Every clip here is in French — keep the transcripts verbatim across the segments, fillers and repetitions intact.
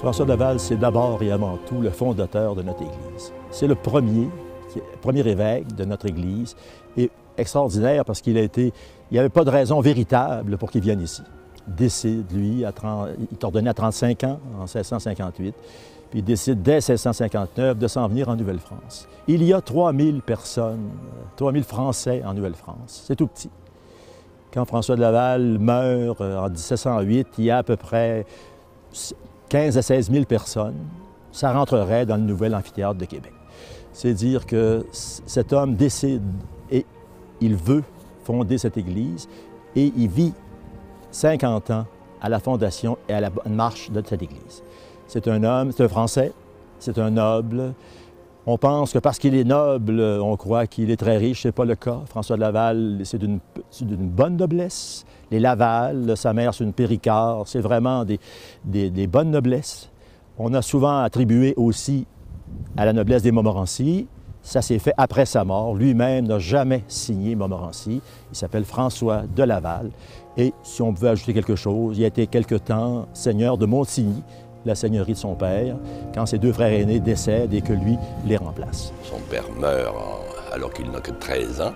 François de Laval, c'est d'abord et avant tout le fondateur de notre Église. C'est le premier, premier évêque de notre Église, et extraordinaire parce qu'il a été, il n'y avait pas de raison véritable pour qu'il vienne ici. Il décide, lui, à trente, il est ordonné à trente-cinq ans, en seize cent cinquante-huit, puis il décide dès seize cent cinquante-neuf de s'en venir en Nouvelle-France. Il y a trois mille personnes, trois mille Français en Nouvelle-France. C'est tout petit. Quand François de Laval meurt en mille sept cent huit, il y a à peu près quinze à seize mille personnes. Ça rentrerait dans le nouvel amphithéâtre de Québec. C'est dire que cet homme décide et il veut fonder cette Église et il vit cinquante ans à la fondation et à la bonne marche de cette Église. C'est un homme, c'est un Français, c'est un noble. On pense que parce qu'il est noble, on croit qu'il est très riche. Ce n'est pas le cas. François de Laval, c'est d'une bonne noblesse. Les Laval, sa mère, c'est une Péricard. C'est vraiment des, des, des bonnes noblesses. On a souvent attribué aussi à la noblesse des Montmorency. Ça s'est fait après sa mort. Lui-même n'a jamais signé Montmorency. Il s'appelle François de Laval. Et si on veut ajouter quelque chose, il a été quelque temps seigneur de Montigny, la seigneurie de son père, quand ses deux frères aînés décèdent et que lui les remplace. Son père meurt en, alors qu'il n'a que treize ans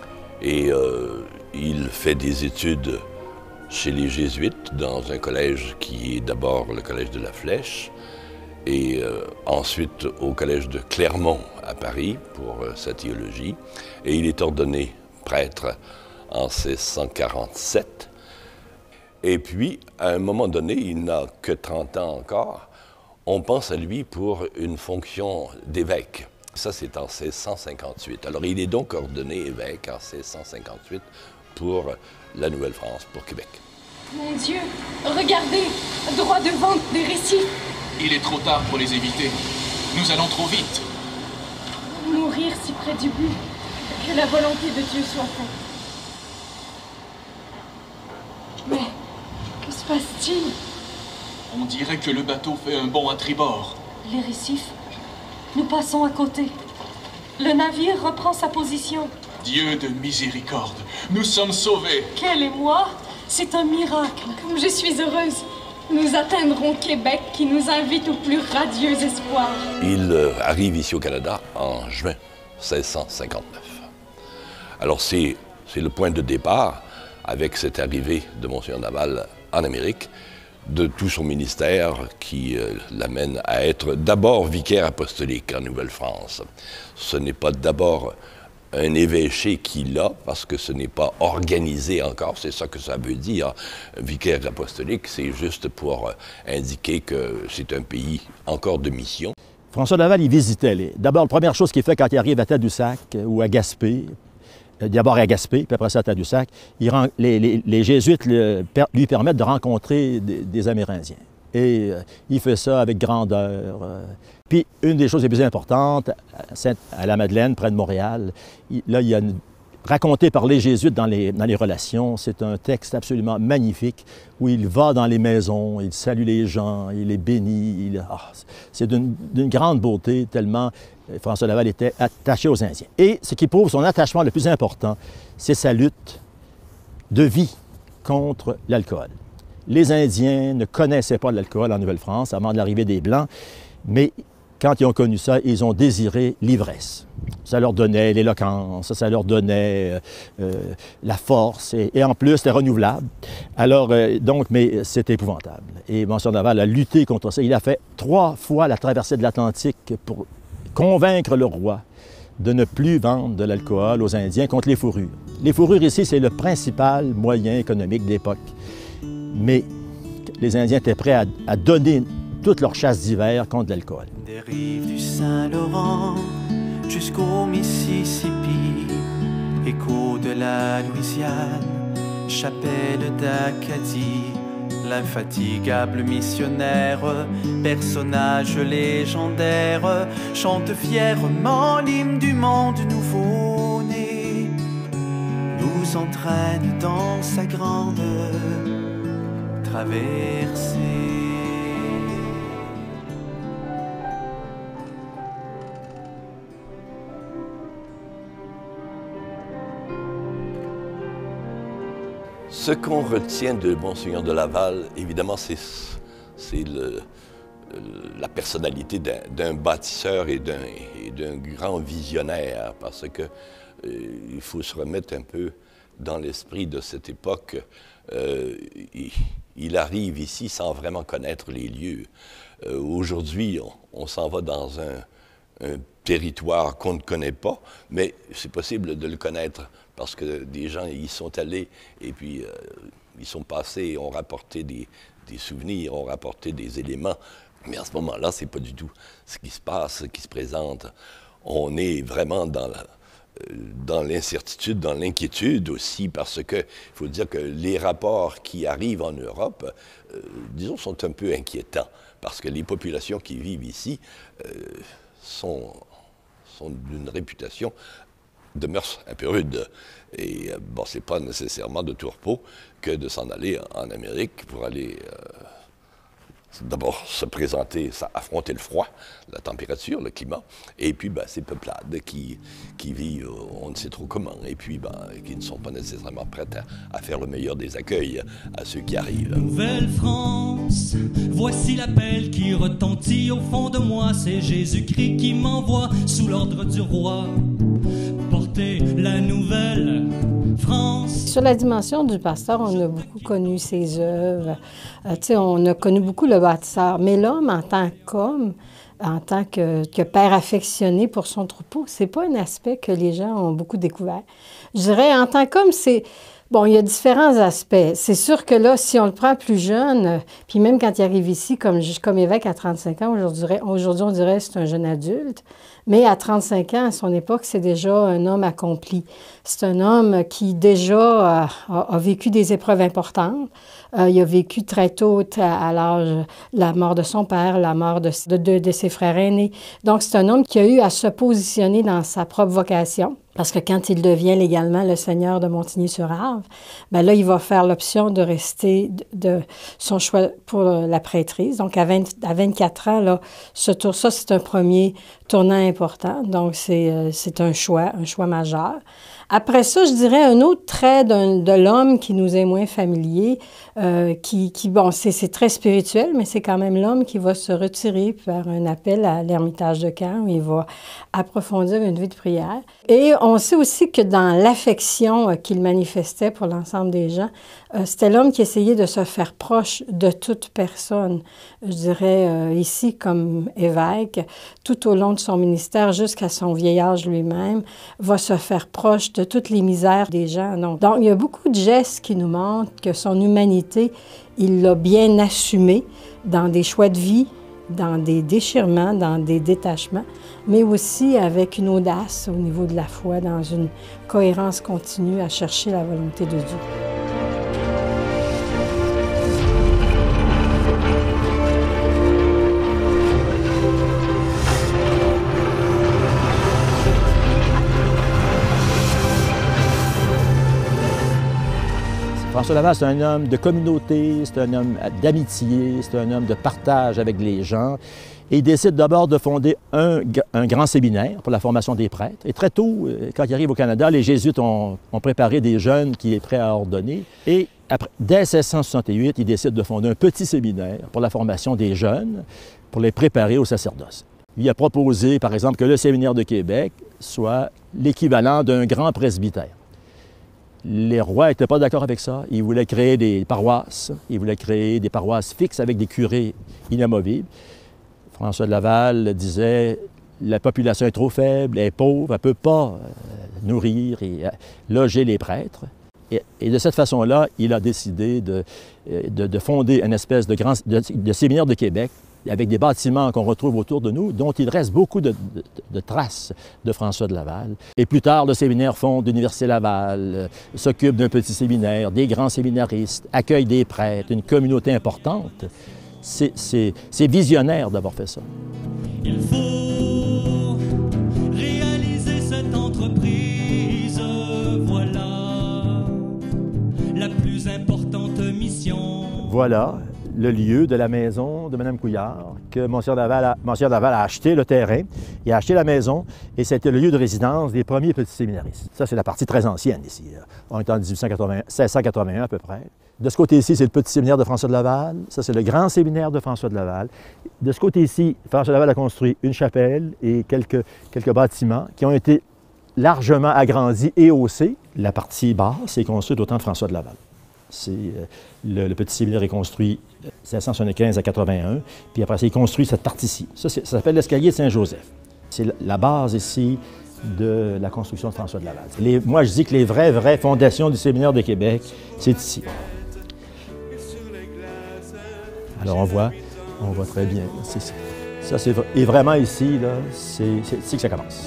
et euh, il fait des études chez les Jésuites dans un collège qui est d'abord le collège de la Flèche et euh, ensuite au collège de Clermont à Paris pour euh, sa théologie. Et il est ordonné prêtre en seize cent quarante-sept. Et puis, à un moment donné, il n'a que trente ans encore, on pense à lui pour une fonction d'évêque. Ça, c'est en seize cent cinquante-huit. Alors, il est donc ordonné évêque en seize cent cinquante-huit pour la Nouvelle-France, pour Québec. Mon Dieu, regardez, droit devant des récifs. Il est trop tard pour les éviter. Nous allons trop vite. Mourir si près du but, que la volonté de Dieu soit faite. Mais... que se passe-t-il? On dirait que le bateau fait un bond à tribord. Les récifs, nous passons à côté. Le navire reprend sa position. Dieu de miséricorde, nous sommes sauvés. Quel émoi! C'est un miracle. Comme je suis heureuse. Nous atteindrons Québec qui nous invite au plus radieux espoir. Il euh, arrive ici au Canada en juin seize cent cinquante-neuf. Alors c'est le point de départ avec cette arrivée de Monseigneur Laval en Amérique, de tout son ministère qui euh, l'amène à être d'abord vicaire apostolique en Nouvelle-France. Ce n'est pas d'abord un évêché qu'il a, parce que ce n'est pas organisé encore, c'est ça que ça veut dire. Un vicaire apostolique, c'est juste pour euh, indiquer que c'est un pays encore de mission. François de Laval, il visitait. D'abord, la première chose qu'il fait quand il arrive à Tadoussac ou à Gaspé, d'abord à Gaspé, puis après ça à Tadoussac, il rend, les, les, les Jésuites le, lui permettent de rencontrer des, des Amérindiens. Et euh, il fait ça avec grandeur. Euh. Puis, une des choses les plus importantes, à, à la Madeleine, près de Montréal, il, là, il y a une, raconté par les Jésuites dans les, dans les relations, c'est un texte absolument magnifique où il va dans les maisons, il salue les gens, il les bénit. Il, oh, c'est d'une grande beauté, tellement François Laval était attaché aux Indiens. Et ce qui prouve son attachement le plus important, c'est sa lutte de vie contre l'alcool. Les Indiens ne connaissaient pas l'alcool en Nouvelle-France avant de l'arrivée des Blancs, mais quand ils ont connu ça, ils ont désiré l'ivresse. Ça leur donnait l'éloquence, ça leur donnait euh, la force, et, et en plus, c'était renouvelable. Alors, euh, donc, mais c'était épouvantable. Et Monseigneur Laval a lutté contre ça. Il a fait trois fois la traversée de l'Atlantique pour convaincre le roi de ne plus vendre de l'alcool aux Indiens contre les fourrures. Les fourrures ici, c'est le principal moyen économique de l'époque. Mais les Indiens étaient prêts à, à donner toute leur chasse d'hiver contre l'alcool. Des rives du Saint-Laurent jusqu'au Mississippi, écho de la Louisiane, chapelle d'Acadie, l'infatigable missionnaire, personnage légendaire, chante fièrement l'hymne du monde nouveau-né, nous entraîne dans sa grande traversée. Ce qu'on retient de Monseigneur de Laval, évidemment, c'est le, la personnalité d'un bâtisseur et d'un grand visionnaire, parce que euh, il faut se remettre un peu dans l'esprit de cette époque. Euh, il, il arrive ici sans vraiment connaître les lieux. Euh, Aujourd'hui, on, on s'en va dans un, un territoire qu'on ne connaît pas, mais c'est possible de le connaître parce que des gens y sont allés et puis euh, ils sont passés et ont rapporté des, des souvenirs, ont rapporté des éléments. Mais à ce moment-là, c'est pas du tout ce qui se passe, ce qui se présente. On est vraiment dans la, dans l'incertitude, dans l'inquiétude aussi, parce que il faut dire que les rapports qui arrivent en Europe, euh, disons, sont un peu inquiétants, parce que les populations qui vivent ici euh, sont, sont d'une réputation de mœurs un peu rudes. Et euh, bon, c'est pas nécessairement de tout repos que de s'en aller en Amérique pour aller euh, d'abord se présenter, ça, affronter le froid, la température, le climat, et puis ben, ces peuplades qui, qui vivent, on ne sait trop comment, et puis ben, qui ne sont pas nécessairement prêtes à, à faire le meilleur des accueils à ceux qui arrivent. Nouvelle France, voici l'appel qui retentit au fond de moi, c'est Jésus-Christ qui m'envoie sous l'ordre du roi. Porter la nouvelle France. Sur la dimension du pasteur, on a beaucoup connu ses œuvres. Euh, tu sais, on a connu beaucoup le bâtisseur. Mais l'homme, en tant qu'homme, en tant que, que père affectionné pour son troupeau, c'est pas un aspect que les gens ont beaucoup découvert. Je dirais, en tant qu'homme, c'est... Bon, il y a différents aspects. C'est sûr que là, si on le prend plus jeune, euh, puis même quand il arrive ici comme, comme évêque à trente-cinq ans, aujourd'hui, aujourd'hui on dirait que c'est un jeune adulte, mais à trente-cinq ans, à son époque, c'est déjà un homme accompli. C'est un homme qui déjà euh, a, a vécu des épreuves importantes. Euh, il a vécu très tôt, à, à l'âge, la mort de son père, la mort de, de, de, de ses frères aînés. Donc, c'est un homme qui a eu à se positionner dans sa propre vocation. Parce que quand il devient légalement le seigneur de Montigny-sur-Arve, bien là, il va faire l'option de rester de, de son choix pour la prêtrise. Donc, à, vingt, à vingt-quatre ans, là, ce tour, ça, c'est un premier tournant important. Donc, c'est, euh, c'est un choix, un choix majeur. Après ça, je dirais un autre trait de l'homme qui nous est moins familier, euh, qui, qui, bon, c'est, c'est très spirituel, mais c'est quand même l'homme qui va se retirer vers un appel à l'Ermitage de Caen, où il va approfondir une vie de prière. Et on sait aussi que dans l'affection euh, qu'il manifestait pour l'ensemble des gens, euh, c'était l'homme qui essayait de se faire proche de toute personne. Je dirais euh, ici, comme évêque, tout au long de son ministère, jusqu'à son vieil âge lui-même, va se faire proche de toutes les misères des gens. Donc, donc, il y a beaucoup de gestes qui nous montrent que son humanité, il l'a bien assumée dans des choix de vie, dans des déchirements, dans des détachements, mais aussi avec une audace au niveau de la foi, dans une cohérence continue à chercher la volonté de Dieu. François Laval, c'est un homme de communauté, c'est un homme d'amitié, c'est un homme de partage avec les gens. Et il décide d'abord de fonder un, un grand séminaire pour la formation des prêtres. Et très tôt, quand il arrive au Canada, les Jésuites ont, ont préparé des jeunes qui est prêt à ordonner. Et après, dès seize cent soixante-huit, il décide de fonder un petit séminaire pour la formation des jeunes, pour les préparer au sacerdoce. Il a proposé, par exemple, que le séminaire de Québec soit l'équivalent d'un grand presbytère. Les rois n'étaient pas d'accord avec ça. Ils voulaient créer des paroisses. Ils voulaient créer des paroisses fixes avec des curés inamovibles. François de Laval disait « La population est trop faible, elle est pauvre, elle ne peut pas euh, nourrir et euh, loger les prêtres. » Et, et de cette façon-là, il a décidé de, de, de fonder une espèce de, grand, de, de séminaire de Québec avec des bâtiments qu'on retrouve autour de nous, dont il reste beaucoup de, de, de traces de François de Laval. Et plus tard, le séminaire fonde l'Université Laval, euh, s'occupe d'un petit séminaire, des grands séminaristes, accueille des prêtres, une communauté importante. C'est, c'est, c'est visionnaire d'avoir fait ça. Il faut réaliser cette entreprise, voilà la plus importante mission. Voilà le lieu de la maison de Mme Couillard, que Monseigneur Laval a, Monseigneur Laval a acheté le terrain, il a acheté la maison, et c'était le lieu de résidence des premiers petits séminaristes. Ça, c'est la partie très ancienne ici. On est en mille seize cent quatre-vingt-un à peu près. De ce côté-ci, c'est le petit séminaire de François de Laval. Ça, c'est le grand séminaire de François de Laval. De ce côté-ci, François de Laval a construit une chapelle et quelques, quelques bâtiments qui ont été largement agrandis et haussés. La partie basse est construite au temps de François de Laval. C'est, euh, le, le petit séminaire est construit de mille sept cent soixante-quinze à quatre-vingt-un, puis après ça, il construit cette partie-ci. Ça, ça s'appelle l'escalier de Saint-Joseph. C'est la base ici de la construction de François de Laval. Les, moi, je dis que les vraies, vraies fondations du séminaire de Québec, c'est ici. Alors, on voit, on voit très bien. C'est, ça, c'est, et vraiment ici, là, c'est, c'est ici que ça commence.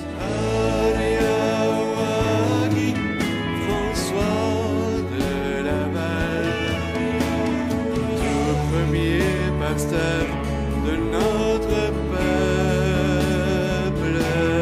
De notre peuple.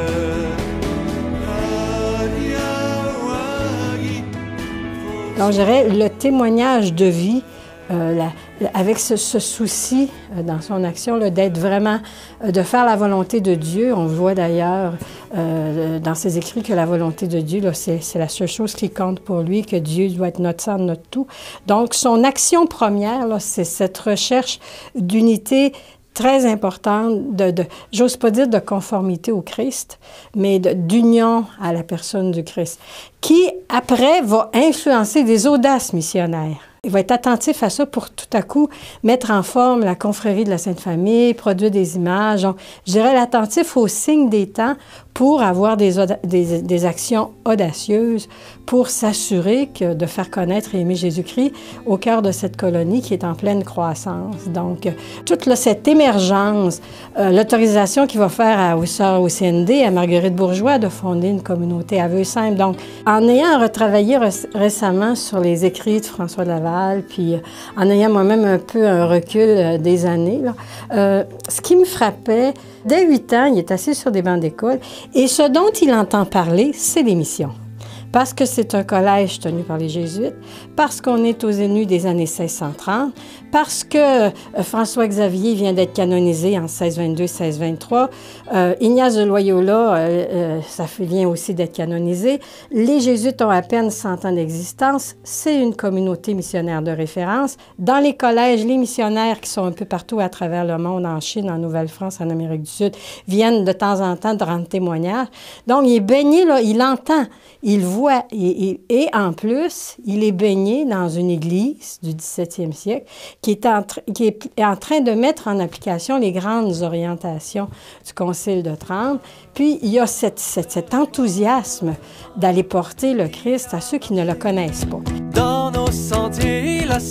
Donc, je dirais le témoignage de vie, euh, la, avec ce, ce souci euh, dans son action d'être vraiment, euh, de faire la volonté de Dieu. On voit d'ailleurs euh, dans ses écrits que la volonté de Dieu, c'est la seule chose qui compte pour lui, que Dieu doit être notre centre, notre tout. Donc, son action première, c'est cette recherche d'unité très importante, de, de j'ose pas dire de conformité au Christ, mais d'union à la personne du Christ, qui, après, va influencer des audaces missionnaires. Il va être attentif à ça pour tout à coup mettre en forme la confrérie de la Sainte Famille, produire des images. Donc, je dirais l'attentif aux signes des temps pour avoir des, des, des actions audacieuses, pour s'assurer que de faire connaître et aimer Jésus-Christ au cœur de cette colonie qui est en pleine croissance. Donc, toute là, cette émergence, euh, l'autorisation qu'il va faire à, aux sœurs au C N D, à Marguerite Bourgeois, de fonder une communauté à Vœux-Simple. Donc, en ayant retravaillé récemment sur les écrits de François de Laval, puis en ayant moi-même un peu un recul euh, des années, là, euh, ce qui me frappait, dès huit ans, il est assis sur des bancs d'école, et ce dont il entend parler, c'est les missions. Parce que c'est un collège tenu par les Jésuites, parce qu'on est aux Zénus des années seize cent trente, parce que euh, François-Xavier vient d'être canonisé en seize vingt-deux seize vingt-trois, euh, Ignace de Loyola, euh, euh, ça fait vient aussi d'être canonisé, les Jésuites ont à peine cent ans d'existence, c'est une communauté missionnaire de référence. Dans les collèges, les missionnaires qui sont un peu partout à travers le monde, en Chine, en Nouvelle-France, en Amérique du Sud, viennent de temps en temps de rendre témoignage. Donc, il est baigné, là, il entend, il voit, et, et, et en plus, il est baigné dans une église du dix-septième siècle qui est, en qui est en train de mettre en application les grandes orientations du Concile de Trente. Puis, il y a cette, cette, cet enthousiasme d'aller porter le Christ à ceux qui ne le connaissent pas. Dans nos sentiers, il a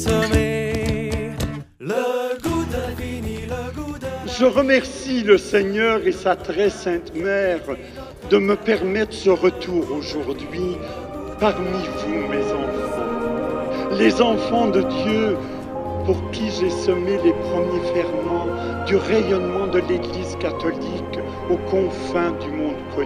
semé le goût d'infini, le goût de... Je remercie le Seigneur et sa très sainte Mère de me permettre ce retour aujourd'hui parmi vous, mes enfants. Les enfants de Dieu pour qui j'ai semé les premiers ferments du rayonnement de l'Église catholique aux confins du monde connu.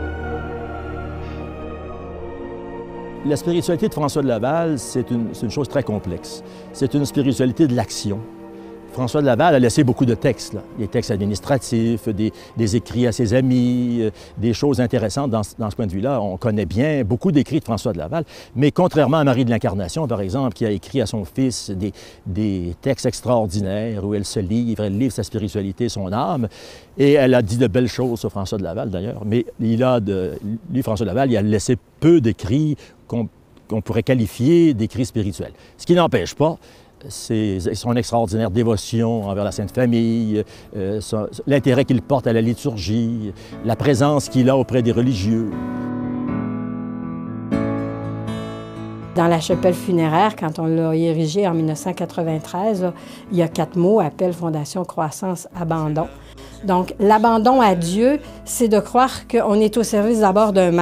La spiritualité de François de Laval, c'est une, une chose très complexe. C'est une spiritualité de l'action. François de Laval a laissé beaucoup de textes, là. Des textes administratifs, des, des écrits à ses amis, euh, des choses intéressantes dans, dans ce point de vue-là. On connaît bien beaucoup d'écrits de François de Laval, mais contrairement à Marie de l'Incarnation, par exemple, qui a écrit à son fils des, des textes extraordinaires où elle se livre, elle livre sa spiritualité, son âme, et elle a dit de belles choses sur François de Laval, d'ailleurs, mais il a de, lui, François de Laval, il a laissé peu d'écrits qu'on qu'on pourrait qualifier d'écrits spirituels. Ce qui n'empêche pas c'est son extraordinaire dévotion envers la Sainte Famille, euh, l'intérêt qu'il porte à la liturgie, la présence qu'il a auprès des religieux. Dans la chapelle funéraire, quand on l'a érigée en mille neuf cent quatre-vingt-treize, là, il y a quatre mots, appel, fondation, croissance, abandon. Donc, l'abandon à Dieu, c'est de croire qu'on est au service d'abord d'un maître.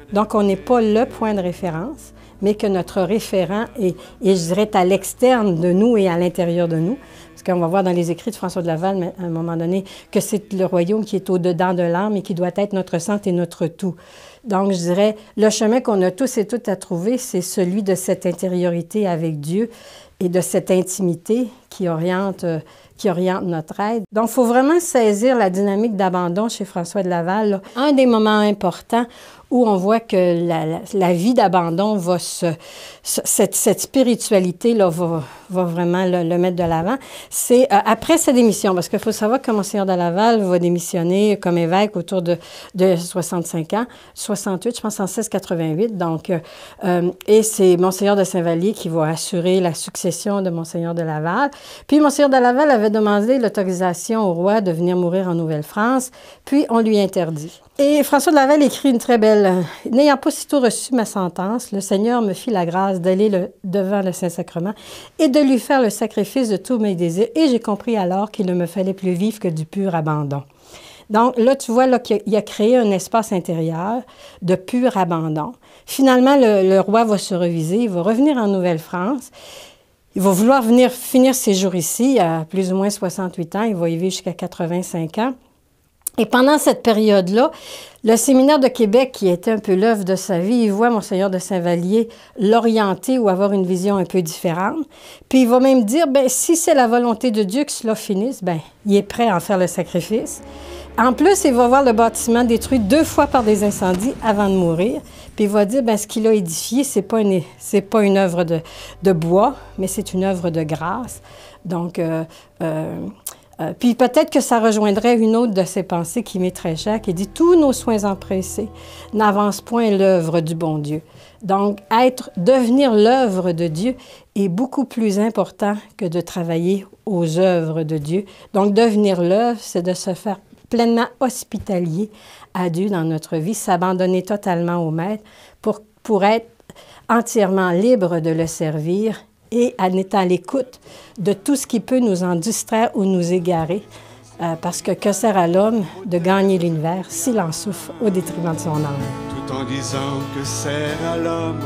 Donc, on n'est pas le point de référence, mais que notre référent est, et je dirais, à l'externe de nous et à l'intérieur de nous. Parce qu'on va voir dans les écrits de François de Laval, à un moment donné, que c'est le royaume qui est au-dedans de l'âme et qui doit être notre centre et notre tout. Donc, je dirais, le chemin qu'on a tous et toutes à trouver, c'est celui de cette intériorité avec Dieu et de cette intimité qui oriente, euh, qui oriente notre aide. Donc, il faut vraiment saisir la dynamique d'abandon chez François de Laval, là. Un des moments importants où on voit que la, la, la vie d'abandon va se... se cette, cette spiritualité-là va, va vraiment le, le mettre de l'avant. C'est euh, après sa démission, parce qu'il faut savoir que Monseigneur de Laval va démissionner comme évêque autour de, de soixante-cinq ans, soixante-huit, je pense en seize quatre-vingt-huit. Donc, euh, et c'est Monseigneur de Saint-Vallier qui va assurer la succession de Monseigneur de Laval. Puis Monseigneur de Laval avait demandé l'autorisation au roi de venir mourir en Nouvelle-France, puis on lui interdit. Et François de Laval écrit une très belle... « N'ayant pas sitôt reçu ma sentence, le Seigneur me fit la grâce d'aller le, devant le Saint-Sacrement et de lui faire le sacrifice de tous mes désirs. Et j'ai compris alors qu'il ne me fallait plus vivre que du pur abandon. » Donc là, tu vois là, qu'il a, il a créé un espace intérieur de pur abandon. Finalement, le, le roi va se reviser, il va revenir en Nouvelle-France. Il va vouloir venir finir ses jours ici, à plus ou moins soixante-huit ans. Il va y vivre jusqu'à quatre-vingt-cinq ans. Et pendant cette période-là, le séminaire de Québec, qui était un peu l'œuvre de sa vie, il voit Monseigneur de Saint-Vallier l'orienter ou avoir une vision un peu différente. Puis il va même dire, bien, si c'est la volonté de Dieu que cela finisse, bien, il est prêt à en faire le sacrifice. En plus, il va voir le bâtiment détruit deux fois par des incendies avant de mourir. Puis il va dire, bien, ce qu'il a édifié, c'est pas une, c'est pas une œuvre de, de bois, mais c'est une œuvre de grâce. Donc, euh, euh, Euh, puis peut-être que ça rejoindrait une autre de ses pensées qui m'est très chère, qui dit « Tous nos soins empressés n'avancent point l'œuvre du bon Dieu. » Donc, être, devenir l'œuvre de Dieu est beaucoup plus important que de travailler aux œuvres de Dieu. Donc, devenir l'œuvre, c'est de se faire pleinement hospitalier à Dieu dans notre vie, s'abandonner totalement au Maître pour, pour être entièrement libre de le servir et en étant à l'écoute de tout ce qui peut nous en distraire ou nous égarer. Euh, parce que que sert à l'homme de gagner l'univers s'il en souffre au détriment de son âme? Tout en disant que sert à l'homme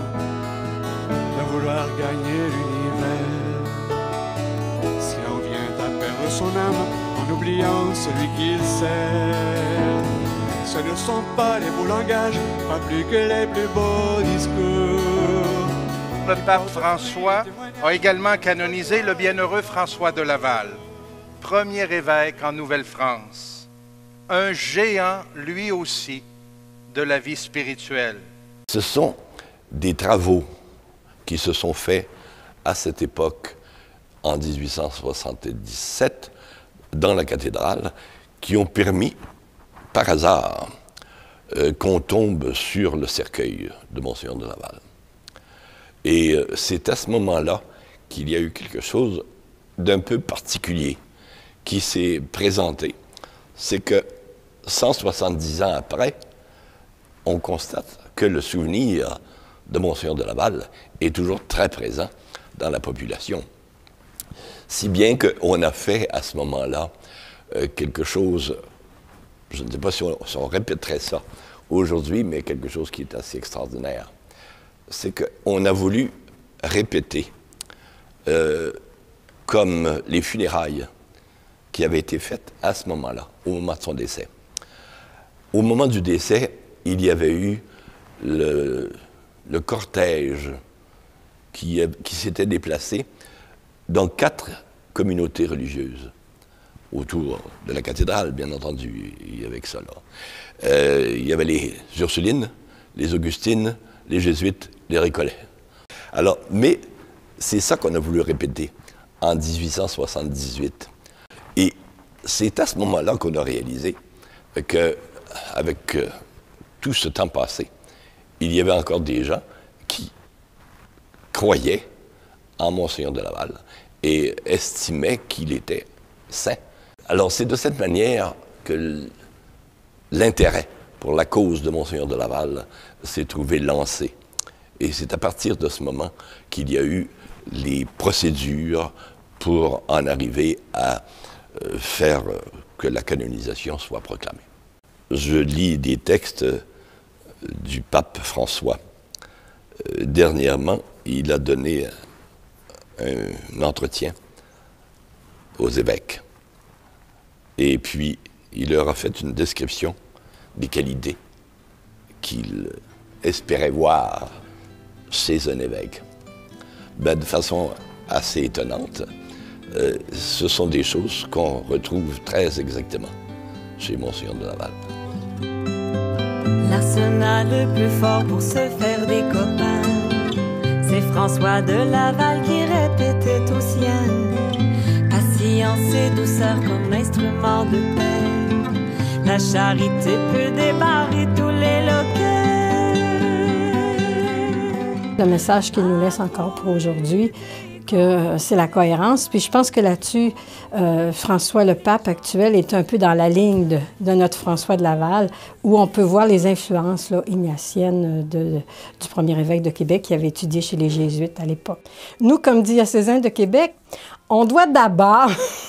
de vouloir gagner l'univers. Si l'on vient à perdre son âme en oubliant celui qu'il sert, ce ne sont pas les beaux langages, pas plus que les plus beaux discours. Le pape François a également canonisé le bienheureux François de Laval, premier évêque en Nouvelle-France, un géant lui aussi de la vie spirituelle. Ce sont des travaux qui se sont faits à cette époque, en mille huit cent soixante-dix-sept, dans la cathédrale, qui ont permis, par hasard, euh, qu'on tombe sur le cercueil de Monseigneur de Laval. Et euh, c'est à ce moment-là qu'il y a eu quelque chose d'un peu particulier qui s'est présenté. C'est que cent soixante-dix ans après, on constate que le souvenir de Monseigneur de Laval est toujours très présent dans la population. Si bien qu'on a fait à ce moment-là euh, quelque chose, je ne sais pas si on, si on répéterait ça aujourd'hui, mais quelque chose qui est assez extraordinaire. C'est qu'on a voulu répéter euh, comme les funérailles qui avaient été faites à ce moment-là, au moment de son décès. Au moment du décès, il y avait eu le, le cortège qui, qui s'était déplacé dans quatre communautés religieuses autour de la cathédrale, bien entendu, il y avait que ça là. Euh, il y avait les Ursulines, les Augustines, les Jésuites, les Récollets. Alors, mais c'est ça qu'on a voulu répéter en mille huit cent soixante-dix-huit. Et c'est à ce moment-là qu'on a réalisé qu'avec euh, tout ce temps passé, il y avait encore des gens qui croyaient en Monseigneur de Laval et estimaient qu'il était saint. Alors c'est de cette manière que l'intérêt pour la cause de Monseigneur de Laval s'est trouvé lancé. Et c'est à partir de ce moment qu'il y a eu les procédures pour en arriver à euh, faire euh, que la canonisation soit proclamée. Je lis des textes du pape François. Euh, dernièrement, il a donné un, un entretien aux évêques. Et puis, il leur a fait une description des qualités qu'il espérait voir chez un évêque. Ben, de façon assez étonnante, euh, ce sont des choses qu'on retrouve très exactement chez Monseigneur de Laval. L'arsenal le plus fort pour se faire des copains, c'est François de Laval qui répétait aux siens. Patience et douceur comme instrument de paix, la charité peut débarrer tous les loquets. Le message qu'il nous laisse encore pour aujourd'hui, que euh, c'est la cohérence. Puis je pense que là-dessus, euh, François le pape actuel est un peu dans la ligne de, de notre François de Laval, où on peut voir les influences là, ignatiennes de, de, du premier évêque de Québec qui avait étudié chez les Jésuites à l'époque. Nous, comme diocésains de Québec, on doit d'abord,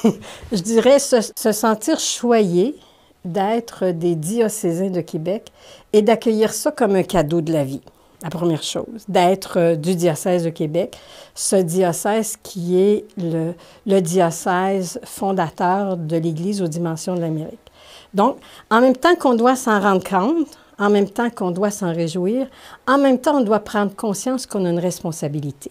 je dirais, se, se sentir choyés d'être des diocésains de Québec et d'accueillir ça comme un cadeau de la vie. La première chose, d'être euh, du diocèse de Québec, ce diocèse qui est le, le diocèse fondateur de l'Église aux dimensions de l'Amérique. Donc, en même temps qu'on doit s'en rendre compte, en même temps qu'on doit s'en réjouir, en même temps, on doit prendre conscience qu'on a une responsabilité.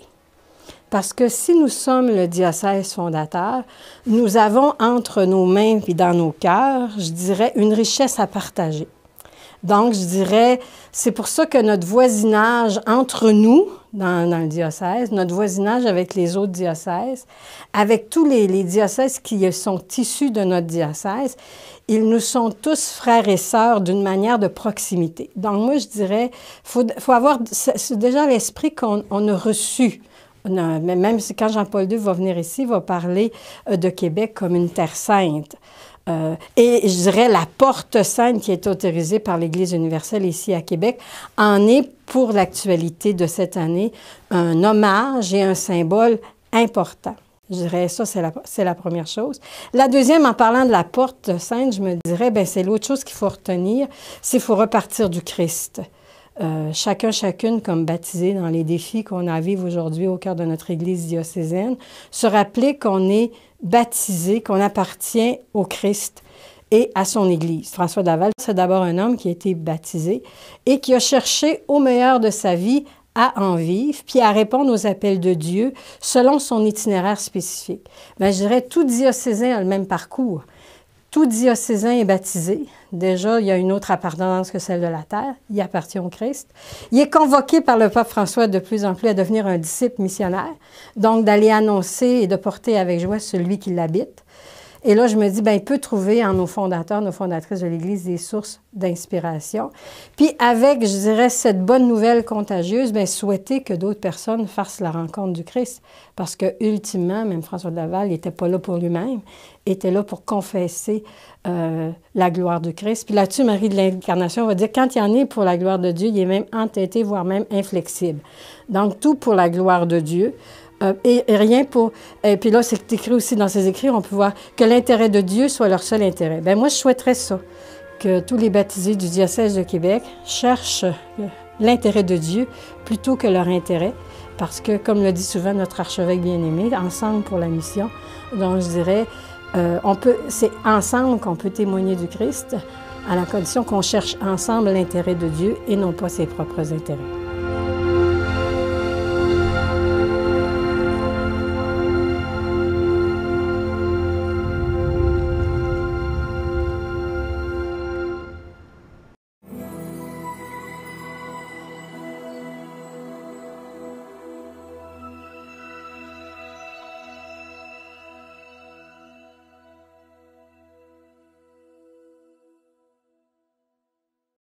Parce que si nous sommes le diocèse fondateur, nous avons entre nos mains et dans nos cœurs, je dirais, une richesse à partager. Donc, je dirais, c'est pour ça que notre voisinage entre nous, dans, dans le diocèse, notre voisinage avec les autres diocèses, avec tous les, les diocèses qui sont issus de notre diocèse, ils nous sont tous frères et sœurs d'une manière de proximité. Donc, moi, je dirais, il faut, faut avoir c'est déjà l'esprit qu'on on a reçu. Non, mais même si quand Jean-Paul deux va venir ici, il va parler de Québec comme une terre sainte. Euh, et je dirais la porte sainte qui est autorisée par l'Église universelle ici à Québec en est pour l'actualité de cette année un hommage et un symbole important. Je dirais ça, c'est la, c'est la première chose. La deuxième, en parlant de la porte sainte, je me dirais, bien, c'est l'autre chose qu'il faut retenir, c'est qu'il faut repartir du Christ. Euh, chacun, chacune, comme baptisé dans les défis qu'on a à vivre aujourd'hui au cœur de notre Église diocésaine, se rappeler qu'on est baptisé, qu'on appartient au Christ et à son Église. François de Laval, c'est d'abord un homme qui a été baptisé et qui a cherché au meilleur de sa vie à en vivre, puis à répondre aux appels de Dieu selon son itinéraire spécifique. Bien, je dirais, tout diocésain a le même parcours. Tout diocésain est baptisé. Déjà, il y a une autre appartenance que celle de la terre. Il appartient au Christ. Il est convoqué par le pape François de plus en plus à devenir un disciple missionnaire, donc d'aller annoncer et de porter avec joie celui qui l'habite. Et là, je me dis, bien, il peut trouver en nos fondateurs, nos fondatrices de l'Église, des sources d'inspiration. Puis avec, je dirais, cette bonne nouvelle contagieuse, bien, souhaiter que d'autres personnes fassent la rencontre du Christ. Parce que, ultimement, même François de Laval, il n'était pas là pour lui-même, il était là pour confesser euh, la gloire du Christ. Puis là-dessus, Marie de l'Incarnation va dire, quand il en est pour la gloire de Dieu, il est même entêté, voire même inflexible. Donc, tout pour la gloire de Dieu. Euh, et, et rien pour... Et puis là, c'est écrit aussi dans ses écrits, on peut voir que l'intérêt de Dieu soit leur seul intérêt. Bien, moi, je souhaiterais ça, que tous les baptisés du diocèse de Québec cherchent l'intérêt de Dieu plutôt que leur intérêt, parce que, comme le dit souvent notre archevêque bien-aimé, ensemble pour la mission, donc je dirais, euh, on peut, c'est ensemble qu'on peut témoigner du Christ, à la condition qu'on cherche ensemble l'intérêt de Dieu et non pas ses propres intérêts.